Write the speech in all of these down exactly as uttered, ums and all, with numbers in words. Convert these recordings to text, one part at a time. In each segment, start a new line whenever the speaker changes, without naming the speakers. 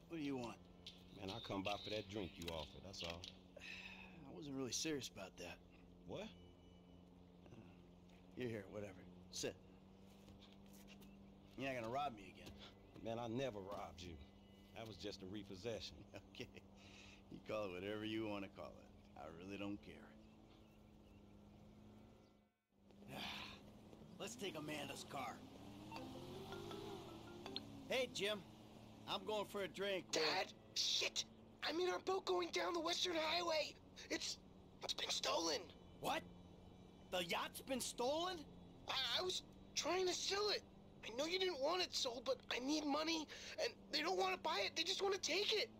What do you want?
Man, I come by for that drink you offered, that's all.
I wasn't really serious about that.
What?
Uh, you're here, whatever. Sit. You're not gonna rob me again.
Man, I never robbed you. That was just a repossession.
Okay. You call it whatever you want to call it. I really don't care. Let's take Amanda's car. Hey, Jim. I'm going for a drink.
Dad! Shit! I'm in our boat going down the Western Highway! It's... it's been stolen!
What? The yacht's been stolen?
I, I was trying to sell it. I know you didn't want it sold, but I need money, and they don't want to buy it, they just want to take it!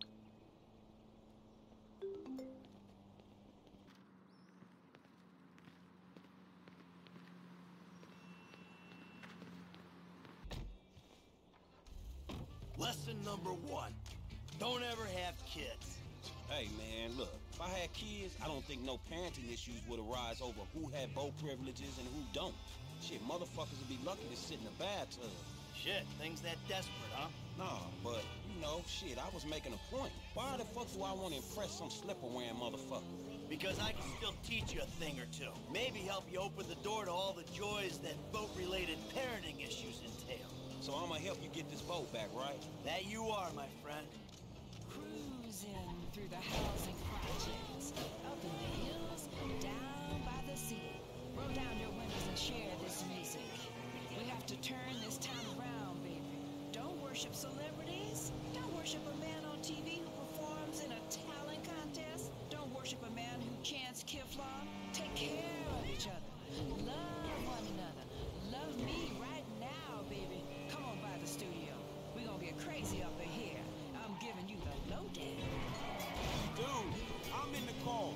Lesson number one. Don't ever have kids.
Hey, man, look. If I had kids, I don't think no parenting issues would arise over who had boat privileges and who don't. Shit, motherfuckers would be lucky to sit in a bathtub.
Shit, things that desperate, huh?
Nah, but, you know, shit, I was making a point. Why the fuck do I want to impress some slipper-wearing motherfucker?
Because I can still teach you a thing or two. Maybe help you open the door to all the joys that boat-related parenting issues entail.
So I'm gonna help you get this boat back, right?
That you are, my friend.
Cruising through the housing projects, up in the hills, down by the sea. Roll down your windows and share this music. We have to turn this town around, baby. Don't worship celebrities. Don't worship a man on T V who performs in a talent contest. Don't worship a man who chants Kiflaw. Take care of each other. Love one another. Love me right now, baby. Come on by the studio. We're gonna get crazy up in here. I'm giving you the lowdown.
Dude, I'm in the car.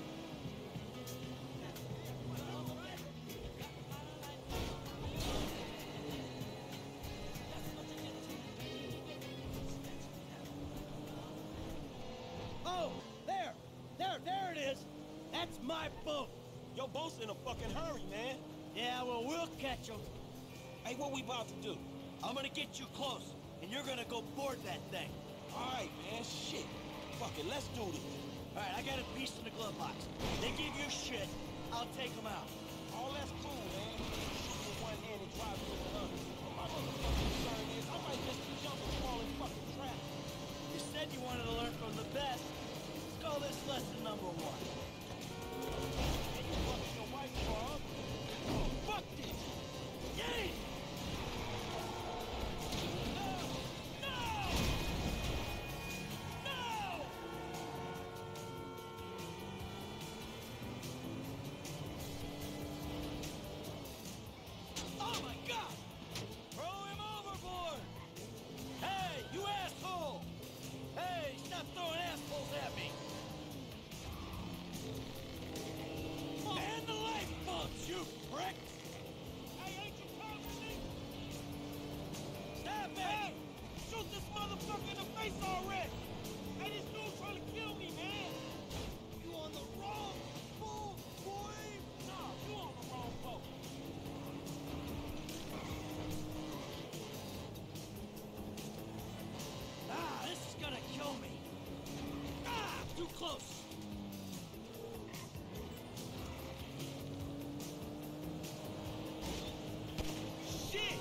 Oh, there! There, there it is! That's my boat!
Your boat's in a fucking hurry, man.
Yeah, well, we'll catch him.
Hey, what we about to do?
I'm gonna get you close, and you're gonna go board that thing.
All right, man, shit. Fuck it, let's do this.
All right, I got a piece in the glove box. They give you shit, I'll take them out.
All that's cool, man. Shoot with one hand and drive with the other. What my motherfucking concern is, I might just be jumping fall in fucking trap.
You said you wanted to learn from the best. Let's call this lesson number one.
And you fucking your wife, Bob. Oh, fuck this!
Yay! You prick!
Hey, ain't you proud of me?
Stop it!
Hey, shoot this motherfucker in the face already! Hey, this dude's trying to kill me, man!
You on the wrong boat, boy!
Nah, you on the wrong boat.
Ah, this is gonna kill me! Ah, too close! Shit!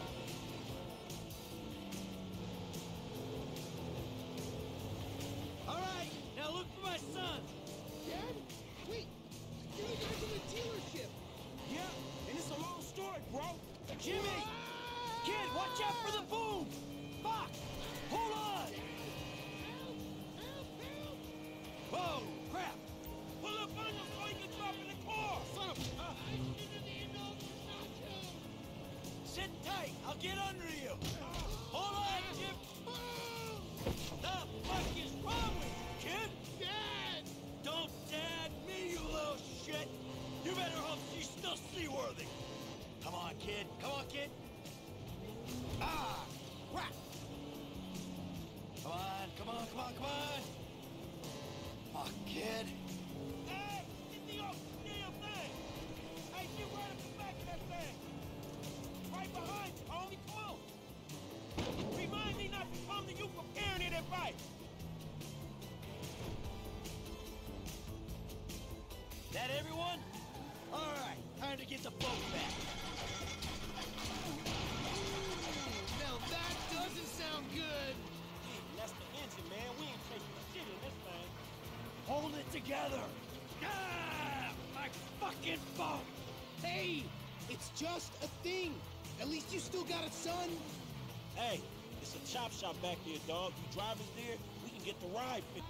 All right, now look for my son!
Dad? Wait! You guys in the dealership!
Yeah, and it's a long story, bro.
Jimmy! Kid, watch out for the boom! Fuck! Hold on!
Help! Help! Help!
Whoa, crap!
Pull up on him so he can drop in the car.
Son of a... Uh,
I didn't even know it was not you!
sit tight, I'll get under you! Hold on, Jim! The fuck is wrong with you, kid?
Dad!
Don't dad me, you little shit! You better hope she's still seaworthy! Come on, kid. Come on, kid. Ah! Crap! Come on, come on, come on, come on! Fuck, kid.
Hey, get the off the damn thing. Hey, get right up the back of that thing. Right behind you, homie. Come on. Remind me not to come to you for carrying it if I
That everyone? All right, time to get the boat back.
Now that doesn't sound good.
Hey, that's the engine, man. We ain't taking shit in this thing.
Hold it together. Ah, my fucking boat.
Hey, it's just a thing. At least you still got it, son.
Hey, it's a chop shop back there, dog. You drive us there, we can get the ride fixed.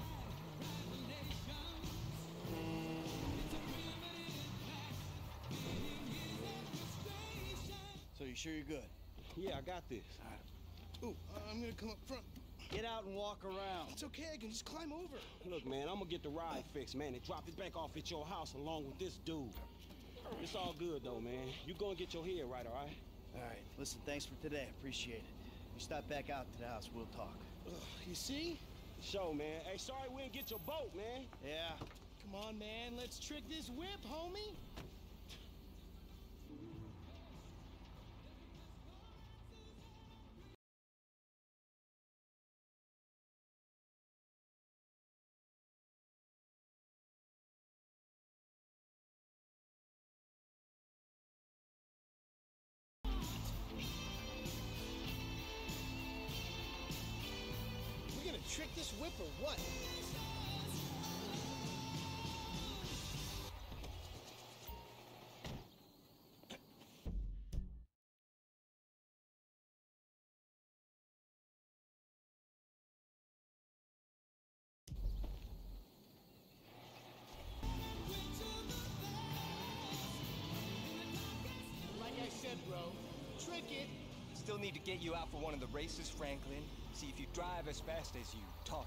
So you sure you're good?
Yeah, I got this.
Ooh, uh, I'm gonna come up front.
Get out and walk around.
It's okay, I can just climb over.
Look, man, I'm gonna get the ride fixed, man, and drop it back off at your house along with this dude. It's all good, though, man. You go and get your head right, all right?
All right, listen, thanks for today. Appreciate it. You stop back out to the house, we'll talk.
Ugh, you see?
Show, man. Hey, sorry we didn't get your boat, man.
Yeah.
Come on, man, let's trick this whip, homie. We're gonna trick this whip or what? Like I said, bro, trick it.
Still need to get you out for one of the races, Franklin. See if you drive as fast as you talk.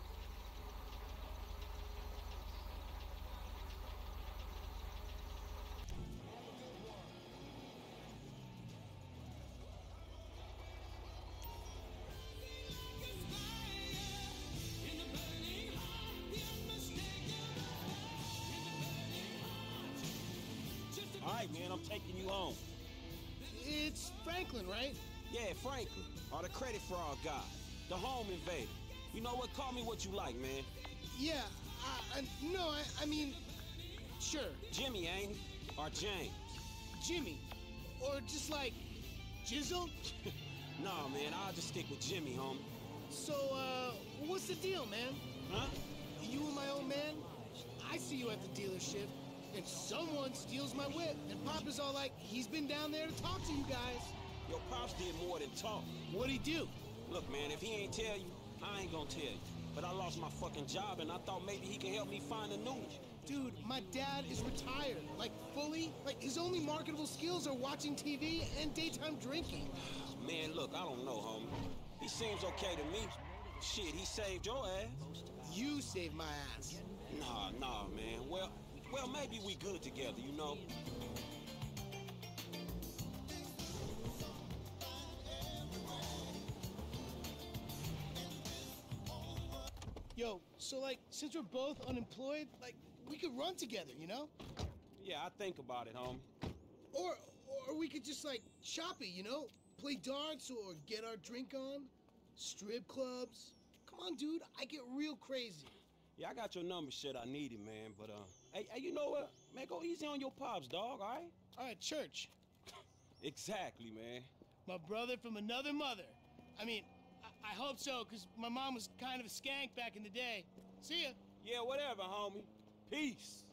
All right, man, I'm taking you home.
It's Franklin, right?
Yeah, Franklin, or the credit fraud guy, the home invader. You know what? Call me what you like, man.
Yeah, I, I, no, I, I mean, sure,
Jimmy, ain't he? Or James?
Jimmy. Or just like, Jizzle?
Nah, man, I'll just stick with Jimmy, homie.
So, uh, what's the deal, man?
Huh?
You and my old man? I see you at the dealership, and someone steals my whip, and Papa's all like, he's been down there to talk to you guys.
Your pops did more than talk.
What'd he do?
Look, man, if he ain't tell you, I ain't gonna tell you. But I lost my fucking job, and I thought maybe he can help me find a new one.
Dude, my dad is retired, like fully. Like his only marketable skills are watching T V and daytime drinking.
Man, look, I don't know, homie. He seems okay to me. Shit, he saved your ass.
You saved my ass.
Nah, nah, man. Well, well, maybe we good together, you know?
Yo, so like, since we're both unemployed, like, we could run together, you know?
Yeah, I think about it, homie.
Or, or we could just like shop it, you know? Play darts or get our drink on. Strip clubs. Come on, dude, I get real crazy.
Yeah, I got your number, shit. I need it, man. But, uh, hey, hey, you know what? Man, go easy on your pops, dog, all right?
All right, church.
Exactly, man.
My brother from another mother. I mean, I, I hope so, because my mom was kind of a skank back in the day. See ya.
Yeah, whatever, homie. Peace.